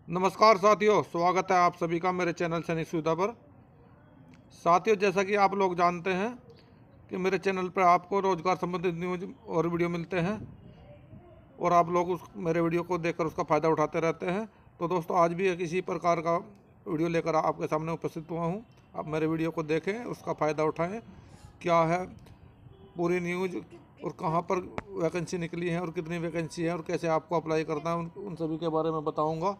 नमस्कार साथियों, स्वागत है आप सभी का मेरे चैनल सैनिक सुविधा पर। साथियों, जैसा कि आप लोग जानते हैं कि मेरे चैनल पर आपको रोजगार संबंधित न्यूज और वीडियो मिलते हैं और आप लोग उस मेरे वीडियो को देखकर उसका फ़ायदा उठाते रहते हैं। तो दोस्तों, आज भी एक इसी प्रकार का वीडियो लेकर आपके सामने उपस्थित हुआ हूँ। आप मेरे वीडियो को देखें, उसका फ़ायदा उठाएँ। क्या है पूरी न्यूज और कहाँ पर वैकेंसी निकली है और कितनी वैकेंसी है और कैसे आपको अप्लाई करना है, उन सभी के बारे में बताऊँगा।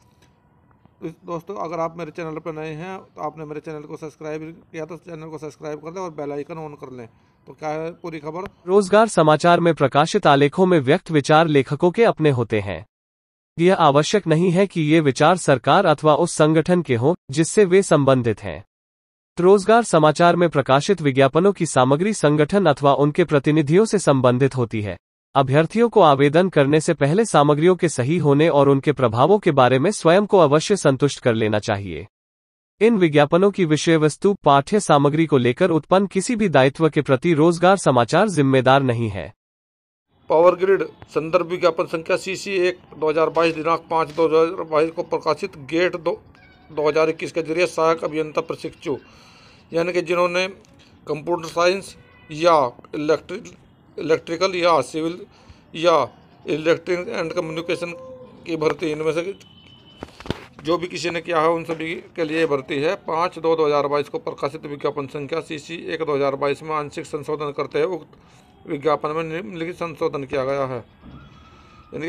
तो दोस्तों, अगर आप मेरे चैनल पर नए हैं तो आपने मेरे चैनल को सब्सक्राइब किया तो चैनल को सब्सक्राइब कर लें और बेल आइकन ऑन कर लें। तो क्या है पूरी खबर। रोजगार समाचार में प्रकाशित आलेखों में व्यक्त विचार लेखकों के अपने होते हैं। यह आवश्यक नहीं है कि ये विचार सरकार अथवा उस संगठन के हों जिससे वे संबंधित हैं। रोजगार समाचार में प्रकाशित विज्ञापनों की सामग्री संगठन अथवा उनके प्रतिनिधियों से संबंधित होती है। अभ्यर्थियों को आवेदन करने से पहले सामग्रियों के सही होने और उनके प्रभावों के बारे में स्वयं को अवश्य संतुष्ट कर लेना चाहिए। इन विज्ञापनों की विषय वस्तु पाठ्य सामग्री को लेकर उत्पन्न किसी भी दायित्व के प्रति रोजगार समाचार जिम्मेदार नहीं है। पावर ग्रिड संदर्भ विज्ञापन संख्या CC1/2022 दिनांक 5/2022 को प्रकाशित गेट 2021 के जरिए सहायक अभियंता प्रशिक्षु यानी कि जिन्होंने कंप्यूटर साइंस या इलेक्ट्रिकल या सिविल या इलेक्ट्रिक एंड कम्युनिकेशन की भर्ती, इनमें से जो भी किसी ने किया है उन सभी के लिए भर्ती है। 5/2/2022 को प्रकाशित विज्ञापन संख्या CC1/2022 में आंशिक संशोधन करते हुए उक्त विज्ञापन में निम्नलिखित संशोधन किया गया है। यानी कि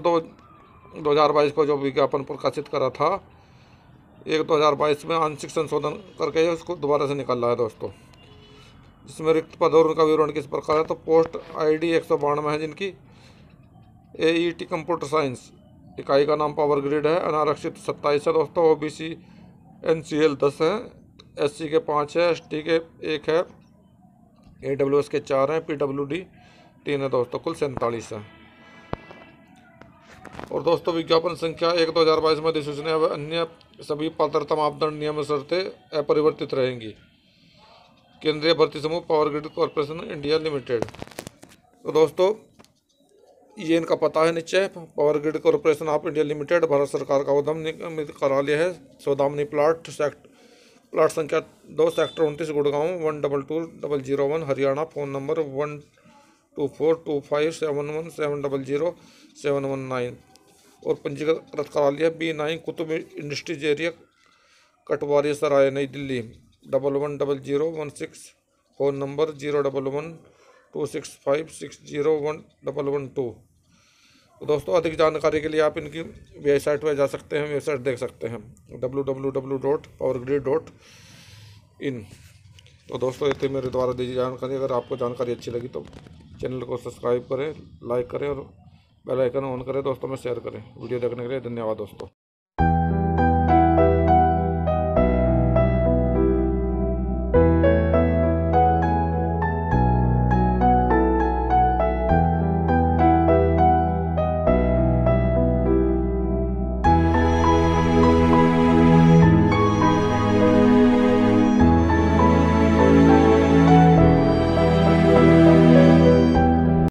5/2/2022 को जो विज्ञापन प्रकाशित करा था, 1/2022 में आंशिक संशोधन करके उसको दोबारा से निकाला है दोस्तों। जिसमें रिक्त पद और उनका विवरण किस प्रकार है, तो पोस्ट ID 192 है जिनकी AET कंप्यूटर साइंस, इकाई का नाम पावर ग्रिड है। अनारक्षित 27 है दोस्तों, OBC NCL 10 है, SC के 5 है, ST के 1 है, AWS के 4 हैं, PWD 3 है दोस्तों, कुल 47 है। और दोस्तों, विज्ञापन संख्या 1/2022 में अधिसूचना व अन्य सभी पात्रता मापदंड नियम शर्तें अपरिवर्तित रहेंगी। केंद्रीय भर्ती समूह power grid corporation India limited. तो दोस्तों, ये इनका पता है नीचे, power grid corporation of India limited, Bharat सरकार का उद्यम निगमित कार्यालय है, सौदामिनी प्लाट संख्या 2, sector 29, Gurgaon 1222001, Haryana. Phone number 124257117007119 और पंजीकृत कार्यालय B9 Qutub industries area, Katwari Sarai, New Delhi 110016। Phone number 01126560112। तो दोस्तों, अधिक जानकारी के लिए आप इनकी वेबसाइट पर जा सकते हैं, वेबसाइट देख सकते हैं www.powergrid.in। तो दोस्तों, ये थी मेरे द्वारा दी जानकारी। अगर आपको जानकारी अच्छी लगी तो चैनल को सब्सक्राइब करें, लाइक करें और बेल आइकन ऑन करें, दोस्तों में शेयर करें। वीडियो देखने के लिए धन्यवाद दोस्तों।